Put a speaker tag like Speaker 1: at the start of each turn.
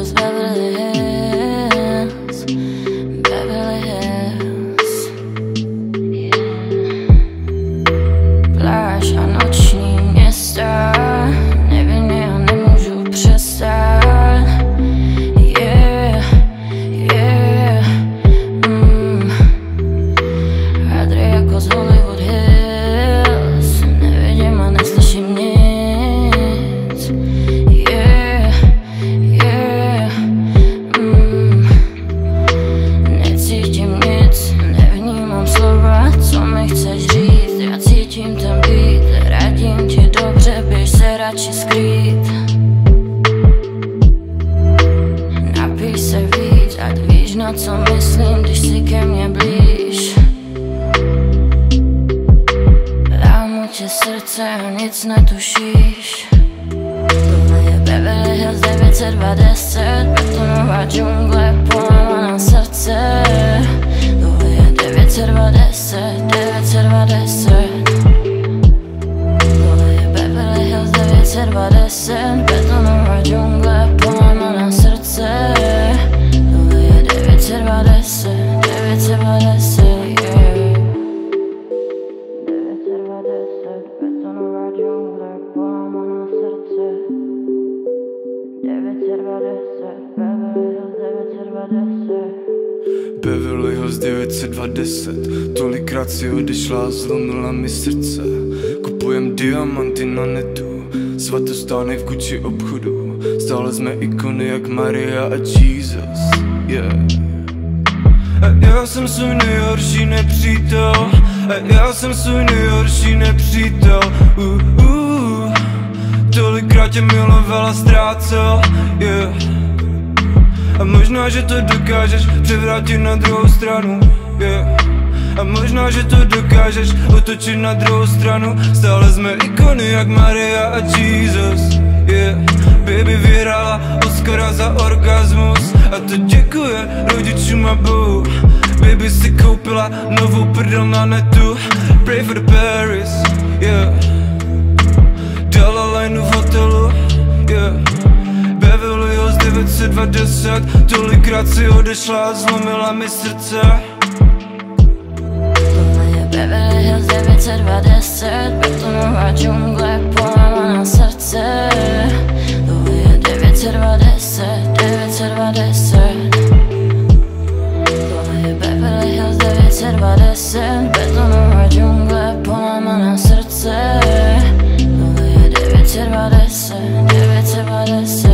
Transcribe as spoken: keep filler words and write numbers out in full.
Speaker 1: Hills, Beverly Hills, Beverly Hills, yeah. Pláž a noční města, nevinně a nemůžu přestát, yeah, yeah, mm. Hadry jako z Hollywood Hills, nevidím a neslyším nic, yeah, yeah, mm. Necítím nic, nevnímám slova, co mi chceš říct, já cítím ten beat, radím ti dobře, běž se radši skrýt. Napij se víc, ať víš, na co myslím, když si ke mně blíž. Dám mu tě srdce a nic netušíš. Tohle je Beverly Hills devět set dvacet, betonová džungle, polamaná srdce. Tohle je devět set dvacet, devět set dvacet. Tohle je Beverly Hills devět set dvacet, betonová džungle, polamaná srdce. Tohle je devět set dvacet, devět set dvacet, yeah. devět set dvacet, betonová džungle, polamaná srdce. devět set dvacet, Beverly Hills devět set dvacet.
Speaker 2: Beverly Hills devět set dvacet, tolikrát si odešla, zlomila mi srdce. Kupujem diamanty na netu, svatostánek v Gucci obchodu. Stále jsme ikony jak Maria a Jesus, yeah. A já jsem svůj nejhorší nepřítel, a já jsem svůj nejhorší nepřítel, uh, uh. Tolikrát tě milovala, ztrácel, yeah. A možná, že to dokážeš převrátit na druhou stranu, yeah. A možná, že to dokážeš otočit na druhou stranu. Stále jsme ikony jak Maria a Jesus, yeah. Baby vyhrála Oscara za orgasmus, a to děkuje rodičům a Bohu. Baby si koupila novou prdel na netu, pray for the Paris, yeah. Dala lineu v hotelu, yeah. Beverly Hills devět set dvacet, tolikrát si odešla, zlomila mi srdce.
Speaker 1: Tohle je Beverly Hills devět set dvacet, betonová džungle, polamaná srdce. Tohle je devět set dvacet, devět set dvacet. Tohle je Beverly Hills devět set dvacet, betonová džungle, polamaná srdce. Tohle je devět set dvacet, devět set dvacet.